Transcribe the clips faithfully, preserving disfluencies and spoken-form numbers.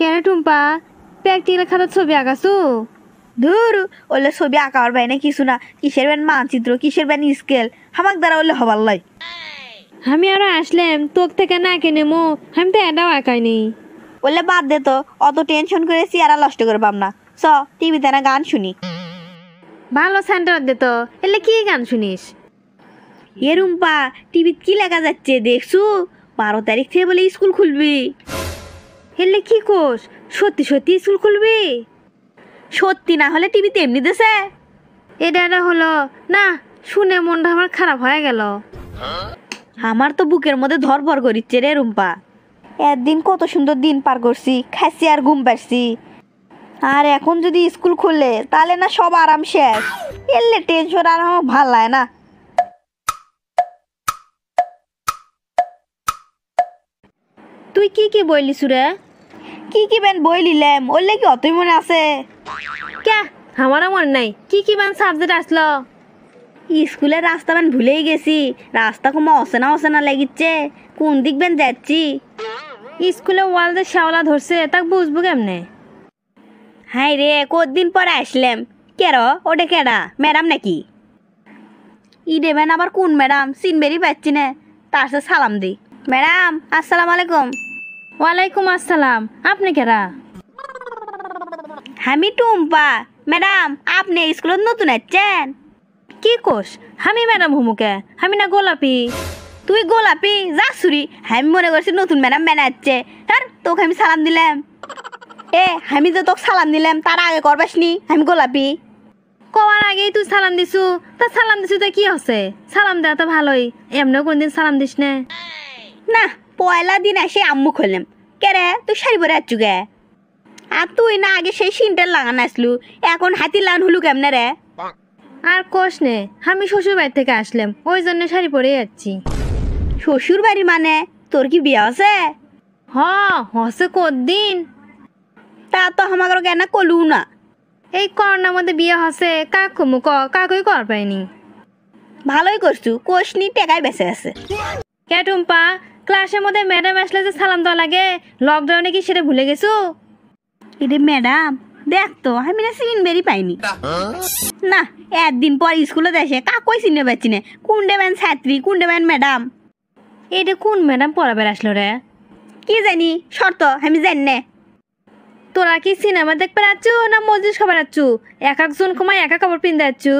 কেন টুম্পা প্র্যাকটিক্যাল খাতার ছবি আঁকাছো? ধুর ওলে ছবি আঁকার বাইনে কিছু না, কিসের ব্যান মানচিত্র, কিসের ব্যান স্কেল, হামাক দ্বারা ওলে হবার লয়। আমি আরো আসলাম তোক থেকে না কিনে মো, আমি তো এটাও আঁকাইনি। ওলে বাদ দে তো, অত টেনশন করে চেয়ারা নষ্ট করে পাম না। চ টিভিতে না গান শুনি। ভালো সেন্টার দে তো, এলে কি গান শুনিস? এ রুম্পা, টিভিত কি লেখা যাচ্ছে দেখছু? বারো তারিখ থেকে বলে স্কুল খুলবি। এলে কি কোস? সত্যি সত্যি স্কুল খুলবি? সত্যি না হলে টিভিতে এমনি দেছে। এটা এটা হলো না, শুনে মনটা আমার খারাপ হয়ে গেল। আমার তো বুকের মধ্যে ধরপর করিচ্ছে রে রুম্পা। একদিন কত সুন্দর দিন পার করছি, খাইছি আর ঘুম পাচ্ছি। আর এখন যদি স্কুল খুললে তাহলে না সব আরাম শেষ। এলে টেনশন আর আমার ভাল লাগে না। তুই কি কি বইলিস রে? কি কি বেন বই লিলাম, ওলে কি অতই মনে আছে? কে আমারও মনে নাই। কি কি বান সাবজেক্ট আসলো? স্কুলের রাস্তা বেন ভুলেই গেছি। রাস্তা কোনো অচেনা অচেনা লাগিচ্ছে, কোন দিক বেন যাচ্ছি। স্কুলে ওয়াল যে শ্যাওলা ধরছে তাক বুঝবো কেমনে? হাই রে, কতদিন পরে আসলাম। কের ওটা কেডা, ম্যাডাম নাকি? ই দেবেন আবার কোন ম্যাডাম, চিনবেরই পাচ্ছি না। তার সাথে সালাম দি। ম্যাডাম আসসালামু আলাইকুম। ওয়ালাইকুম আসসালাম। আপনি কেরা? আমি টুম্পা। ম্যাডাম আপনি স্কুলত নতুন আসছেন? কি কোস? আমি ম্যাডাম হুমুকে, আমি না গোলাপি। তুই গোলাপি যাসুরি, আমি মনে করছি নতুন ম্যাডাম মেনে আসছে। হ্যাঁ তোকে আমি সালাম দিলাম। এ আমি তো তোকে সালাম দিলাম, তার আগে করবাসনি আমি গোলাপি। কওয়ার আগেই তুই সালাম দিছু, তা সালাম দিছু তো কি হচ্ছে? সালাম দেওয়া তো ভালোই, এমনিও কোনদিন সালাম দিস না। না পয়লা দিন এসে আম্মু খুললাম। কে রে তুই শাড়ি পরে আসছু গে? আর তুই না আগে সেই সিনটার লাগান আসলু, এখন হাতির লাগান হলু কেমনে রে? আর কোষ নে, আমি শ্বশুর বাড়ি থেকে আসলাম, ওই জন্য শাড়ি পরে যাচ্ছি। শ্বশুর বাড়ি মানে তোর কি বিয়ে আছে? হ হসে কদিন। তা তো আমাকে কেন কলু না? এই করোনার মধ্যে বিয়ে হসে, কাক কমু ক কাকুই কর পাইনি। ভালোই করছু, কোষনি টেকাই বেঁচে আছে। কে টুম্পা, ক্লাসের মধ্যে ম্যাডাম আসলে যে সালাম দেওয়া লাগে, লকডাউনে কি সেটা ভুলে গেছো? এটা ম্যাডাম দেখ তো, আমি না চিনবেরই পাইনি। না একদিন পর স্কুলে দেখে কাকই চিনে পাচ্ছি না, কোনটা ম্যান ছাত্রী কোনটা ম্যান ম্যাডাম। এটা কোন ম্যাডাম পড়াবার আসলো রে? কি জানি, শর্ত আমি জানি না। তোরা কি সিনেমা দেখতে যাচ্ছু না মসজিদ খাবার যাচ্ছু? এক একজন কমায় এক এক কাপড় পিনতে যাচ্ছু?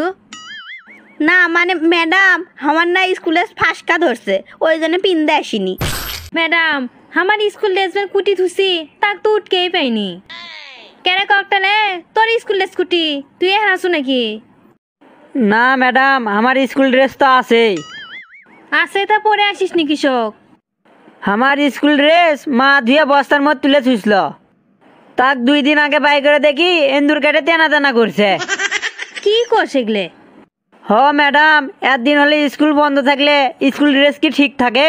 না মানে ম্যাডাম আমার না স্কুলে ফাঁসকা ধরছে, ওই জন্য পিনতে আসিনি। ম্যাডাম আমার স্কুল ড্রেসবেন কুটি থুসি, তাক তো উঠকেই পাইনি। কেরে ককটালে তোর স্কুল ড্রেস কুটি, তুই এখন আসু নাকি? না ম্যাডাম, আমার স্কুল ড্রেস তো আছেই। আছে তা পরে আসিস নি কৃষক? আমার স্কুল ড্রেস মা ধুয়ে বস্তার মধ্যে তুলে থুসল, তাক দুই দিন আগে বাই করে দেখি এন্দুর কেটে তেনা তেনা করছে। কি করছে এগুলো? হ ম্যাডাম, একদিন হলে স্কুল বন্ধ থাকলে স্কুল ড্রেস কি ঠিক থাকে?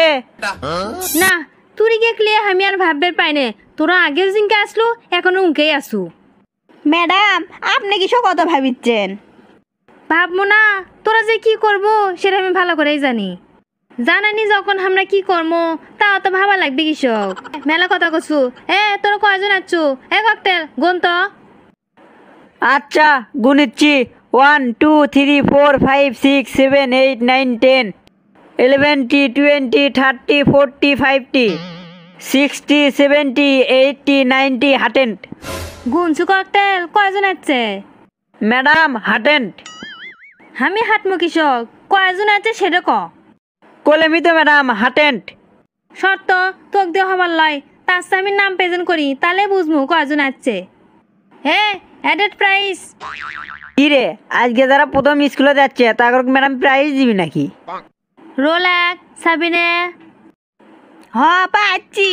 না তুই গেকলে আমি আর ভাববার পাইনে, তোরা আগের দিনকে আসলো এখনো উনকেই আসু। ম্যাডাম আপনি কিসব কথা ভাবিচ্ছেন? ভাববো না, তোরা যে কি করবো সেটা আমি ভালো করেই জানি। জানানি যখন আমরা কি করবো তা অত ভাবা লাগবে কৃষক। মেলা কথা কছু। এ তোরা কয়জন আছু? এ ককটেল গুন তো। আচ্ছা গুনিচ্ছি। One two three four five six seven eight nine ten ইলেভেনটি twenty thirty forty fifty sixty seventy eighty ninety হাটেন্ট। গুনছু ককটেল, কয়জন আছে? ম্যাডাম হাটেন্ট। আমি হাটমু কৃষক, কয়জন আছে সেটা ক। কলেমি তো ম্যাডাম হাটেন্ট। শর্ত তোক দিয়ে হবার লয়, তার সাথে আমি নাম প্রেজেন্ট করি, তাহলে বুঝবো কয়জন আছে। হে অ্যাডেড প্রাইস। কি রে, আজকে যারা প্রথম স্কুলে যাচ্ছে তাকে ম্যাডাম প্রাইজ দিবি নাকি? রোল এক সাবিনে। হ পাচ্ছি।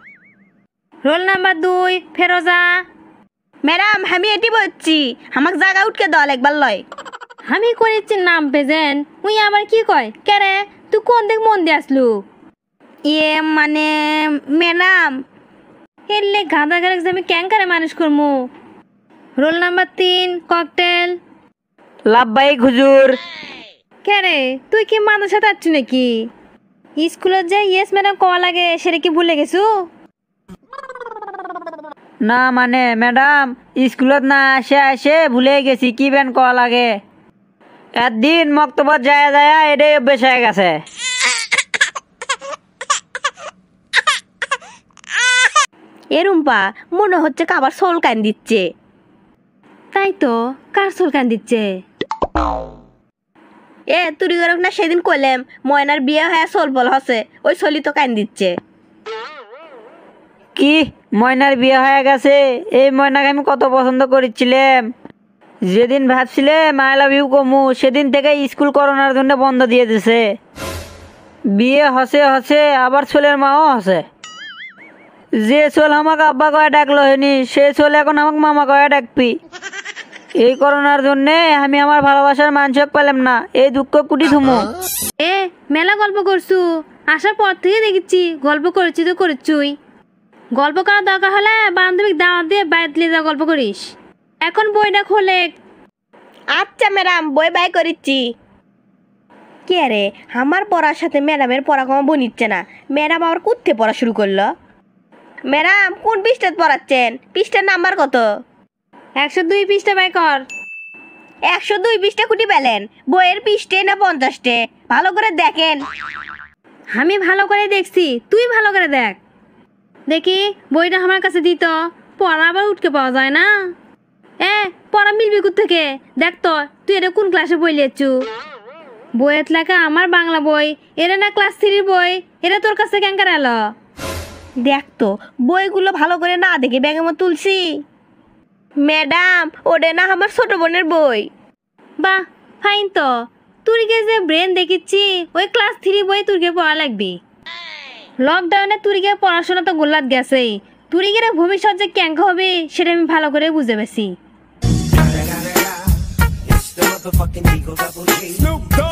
রোল নাম্বার দুই ফেরোজা। ম্যাডাম আমি এটি বলছি, আমাকে জায়গা উঠকে দল একবার লয়। আমি করেছি নাম প্রেজেন্ট, উই আবার কি কয় কেরে? তুই কোন দিক মন দিয়ে আসলু? ইয়ে মানে ম্যাডাম এলে গাঁদা গাড়ি আমি ক্যাঙ্কারে মানুষ করমু। রোল নাম্বার তিন ককটেল। লাভবাহিক হুজুর। কে রে তুই কি মানুষ সাথে আছু নাকি? স্কুলত যে ইয়েস ম্যাডাম কওয়া লাগে সেটা কি ভুলে গেছু? না মানে ম্যাডাম স্কুলত না আসে আসে ভুলে গেছি কি বেন কওয়া লাগে। একদিন মক্তবত যায় যায় এটাই অভ্যেস হয়ে গেছে। এ রুম্পা মনে হচ্ছে কাবার সোল কান দিচ্ছে। তাই তো, কার চুল কান দিচ্ছে? এ তুই গরক না সেদিন কইলাম ময়নার বিয়ে হয়ে সোল বল হসে, ওই সলি তো কান দিচ্ছে। কি ময়নার বিয়ে হয়ে গেছে? এই ময়নাকে আমি কত পছন্দ করেছিলাম। যেদিন ভাবছিলাম আই লাভ ইউ কমু সেদিন থেকে স্কুল করোনার জন্য বন্ধ দিয়ে দিছে। বিয়ে হসে হসে আবার ছেলের মাও হসে। যে চল আমাকে আব্বা কয়ে ডাকলো হয়নি সে চল এখন আমাকে মামা কয়ে ডাকবি। এই করোনার জন্যে আমি আমার ভালোবাসার মানসক পেলাম না, এই দুঃখ কুটি থুমু। এ মেলা গল্প করছু, আসার পর থেকে দেখেছি গল্প করেছি তো করেছুই। গল্প করার দরকার হলে বান্ধবীক দাওয়াত দিয়ে বাইরে যা গল্প করিস। এখন বইটা খোলে। আচ্ছা ম্যাডাম বই বাই করিচ্ছি। কে রে আমার পড়ার সাথে ম্যাডামের পড়া কম বনিচ্ছে না, ম্যাডাম আবার কুত্তে পড়া শুরু করলো। ম্যাডাম কোন পৃষ্ঠা পড়াচ্ছেন? পৃষ্ঠার নাম্বার কত? একশো দুই পৃষ্ঠা বাই কর। একশো দুই পৃষ্ঠা কুটি পেলেন? বইয়ের পৃষ্ঠে না পঞ্চাশটে? ভালো করে দেখেন। আমি ভালো করে দেখছি, তুই ভালো করে দেখ। দেখি বইটা আমার কাছে দিত, পড়া আবার উঠকে পাওয়া যায় না। এ পড়া মিলবি কোথা থেকে? দেখ তো তুই এটা কোন ক্লাসে বই লিয়েছু? বইয়ের লেখা আমার বাংলা বই, এটা না ক্লাস থ্রির বই, এটা তোর কাছে কেঙ্কার এলো? দেখ তো বইগুলো ভালো করে না দেখে ব্যাগের মতো তুলছি। ম্যাডাম ওটা না আমার ছোট বোনের বই। বাহ ফাইন তো, তুরিকে যে ব্রেন দেখিচ্ছি ওই ক্লাস থ্রি বই তুরিকে পড়া লাগবি। লকডাউনে তুরিকে পড়াশোনা তো গোল্লাত গেছেই, তুরিকে ভবিষ্যৎ যে ক্যাঙ্ক হবে সেটা আমি ভালো করে বুঝে পেছি। It's the motherfucking Eagle Double G. Snoop Dogg.